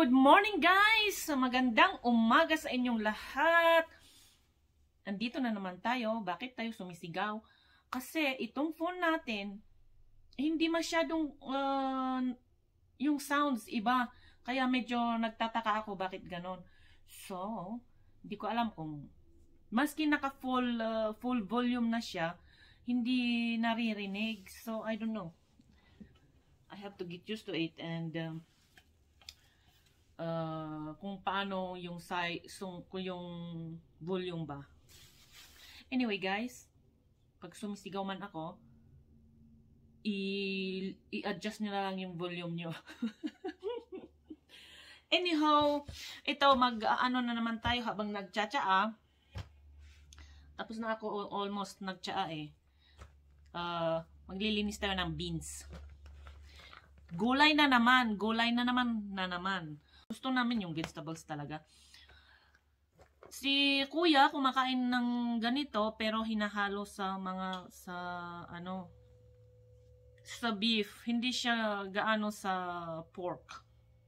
Good morning guys! Magandang umaga sa inyong lahat. Andito na naman tayo. Bakit tayo sumisigaw? Kasi itong phone natin, hindi masyadong yung sounds iba. Kaya medyo nagtataka ako bakit ganon. So, hindi ko alam kung maski naka full volume na siya, hindi naririnig. So, I don't know. I have to get used to it and kung paano yung yung volume ba. Anyway guys, pag sumisigaw man ako, i-adjust nyo na lang yung volume nyo. Anyhow, ito ano na naman tayo habang nagtsatsaa. Tapos na ako almost nagtsaa eh. Maglilinis tayo ng beans. Gulay na naman. Gusto namin yung vegetables talaga. Si kuya kumakain ng ganito pero hinahalo sa sa beef. Hindi siya gaano sa pork.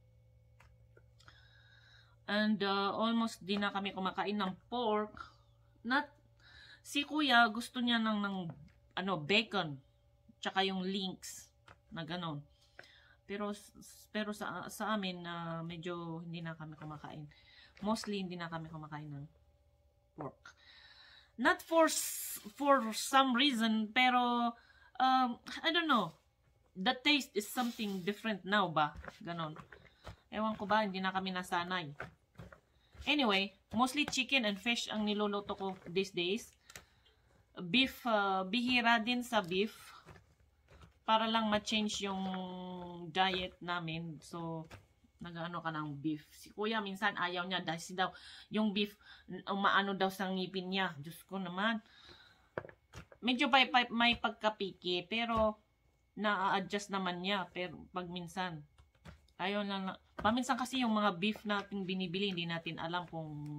And almost di na kami kumakain ng pork. Si kuya gusto niya ng bacon. Tsaka yung links na ganon. Pero sa amin medyo hindi na kami kumakain. Mostly hindi na kami kumakain ng pork. Not for some reason, pero I don't know. The taste is something different now ba? Ganon. Ewan ko ba, hindi na kami nasanay. Anyway, mostly chicken and fish ang niluluto ko these days. Beef, bihira din sa beef. Para lang ma-change yung diet namin. So, nag-ano ka ng beef. Si kuya minsan ayaw niya dahil daw yung beef umaano daw sa ngipin niya. Diyos ko naman. Medyo may pagkapiki pero na-adjust naman niya. Pero pag minsan, ayaw lang. Paminsan kasi yung mga beef natin binibili, hindi natin alam kung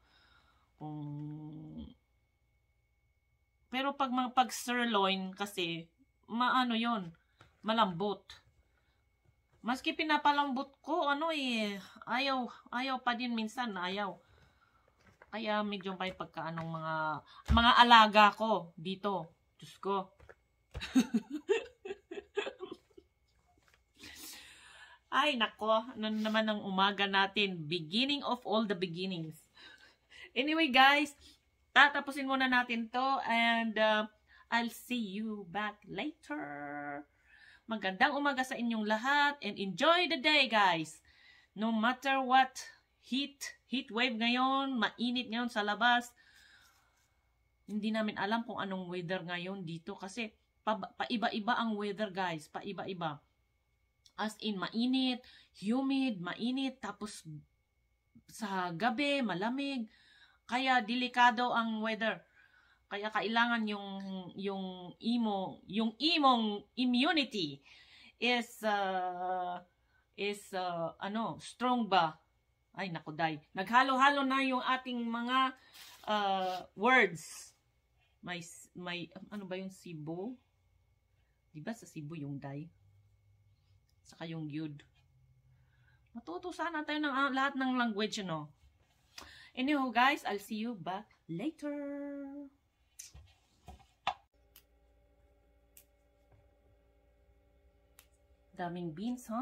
pero pag sirloin kasi maano yon, malambot. Maski pinapalambot ko, ayaw pa din minsan, ayaw. Kaya medyo may pagkaanong mga alaga ko dito. Diyos ko. Ay, nako, ano naman ang umaga natin. Beginning of all the beginnings. Anyway, guys, tatapusin muna natin to and I'll see you back later. Magandang umaga sa inyong lahat and enjoy the day, guys. No matter what, heat wave ngayon, mainit ngayon sa labas. Hindi namin alam kung anong weather ngayon dito kasi paiba-iba ang weather, guys. Paiba-iba. As in, mainit, humid, mainit, tapos sa gabi, malamig. Kaya delikado ang weather. Kaya kailangan yung imong immunity is strong ba? Ay naku day. Naghalo-halo na yung ating mga words. May ano ba yung Cebu? Di ba sa Cebu yung day? Saka yung yud. Matuto sana tayo ng lahat ng language, no? Anyhow, guys, I'll see you back later. Daming beans, huh?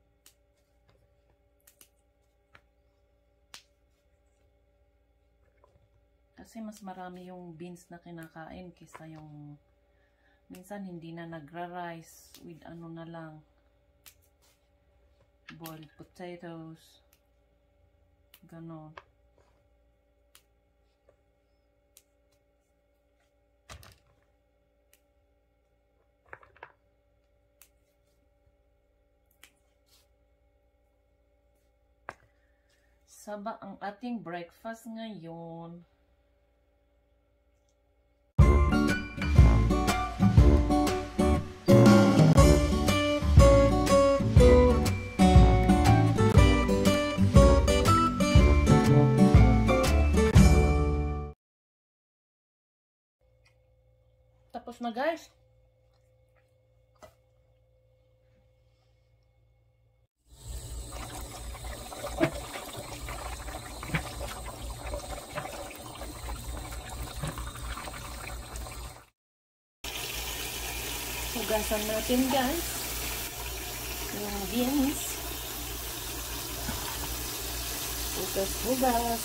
Kasi mas marami yung beans na kinakain kaysa yung minsan hindi na nagra-rice with ano na lang, boiled potatoes, ganon. Saba ang ating breakfast ngayon. Tapos na, guys. Hugasan natin guys. Yung beans. Hugas.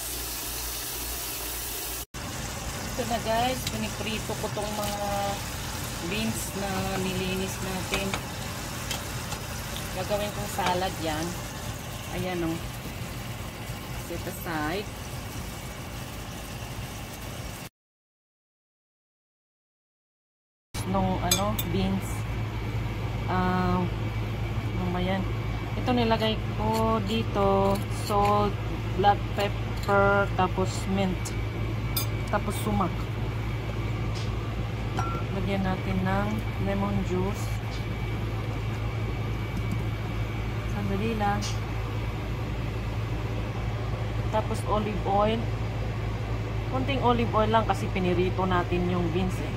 Ito na guys, piniprito ko tong mga beans na nilinis natin. Gagawin kong salad yan. Ayan o. Set aside. Nung beans. Yan. Ito nilagay ko dito, salt, black pepper, tapos mint, tapos sumak. Lagyan natin ng lemon juice. Sandali lang. Tapos olive oil. Konting olive oil lang kasi pinirito natin yung beans eh.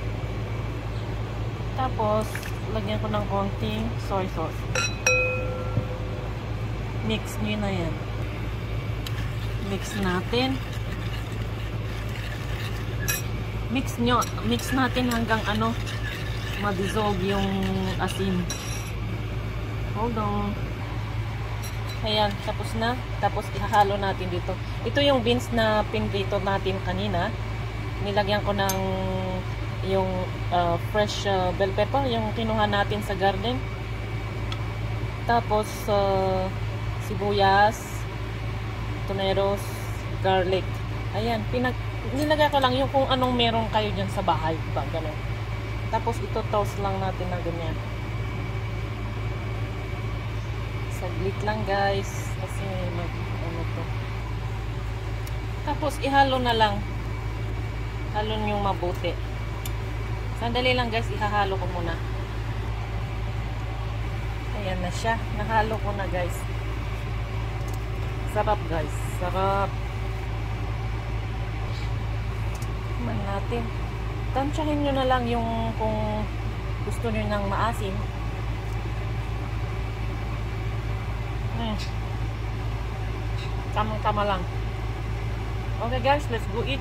Tapos lagyan ko ng konting soy sauce. Mix nyo na yan. Mix natin. Mix natin hanggang ma-dissolve yung asin. Hold on. Ayan, tapos na. Tapos ihahalo natin dito. Ito yung beans na pinrito natin kanina. Nilagyan ko ng yung fresh bell pepper, yung kinuha natin sa garden. Tapos sibuyas, toneros, garlic. Ayan, nilagay ko lang yung kung anong meron kayo dyan sa bahay, diba? Ganun. Tapos ito toast lang natin na ganyan. Saglit lang guys, kasi to. Tapos ihalo na lang. Halo nyo mabuti. Sandali lang guys, ihahalo ko muna. Ayan na siya. Nahalo ko na guys. Sarap guys. Sarap. Man natin. Tansyahin nyo na lang yung kung gusto nyo ng maasim. Tamang-tama lang. Okay guys, let's go eat.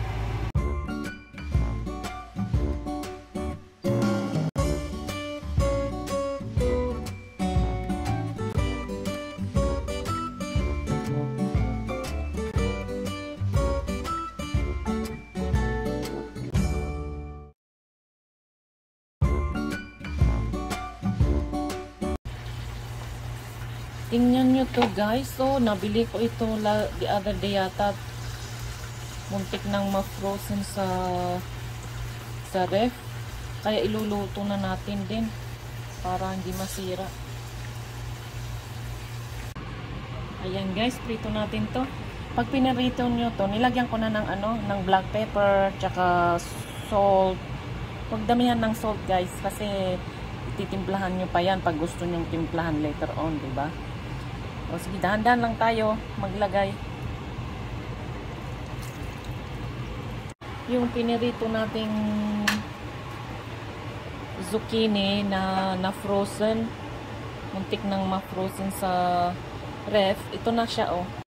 Tingnan nyo to guys. So, nabili ko ito the other day yata. Muntik nang ma-frozen sa ref. Kaya iluluto na natin din. Para hindi masira. Ayan guys, prito natin to. Pag pinarito nyo to, nilagyan ko na ng ng black pepper, tsaka salt. Huwag damihan ng salt guys. Kasi titimplahan nyo pa yan pag gusto nyo timplahan later on, diba? O sige, dahan-dahan lang tayo maglagay. Yung pinirito nating zucchini na frozen, muntik nang ma-frozen sa ref, ito na siya oh.